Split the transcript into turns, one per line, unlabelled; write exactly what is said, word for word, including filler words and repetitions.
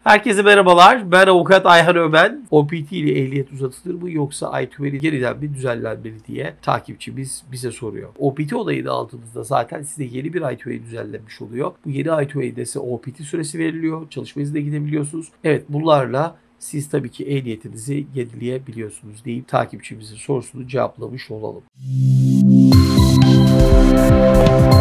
Herkese merhabalar. Ben avukat Ayhan Ömen. O P T ile ehliyet uzatılır mı yoksa I twenty yeniden mi düzenlenmeli diye takipçimiz bize soruyor. O P T olayını aldığınızda zaten size yeni bir I twenty düzenlenmiş oluyor. Bu yeni I twenty'de size O P T süresi veriliyor. Çalışma iznine gidebiliyorsunuz. Evet, bunlarla siz tabii ki ehliyetinizi yenileyebiliyorsunuz deyip takipçimizin sorusunu cevaplamış olalım.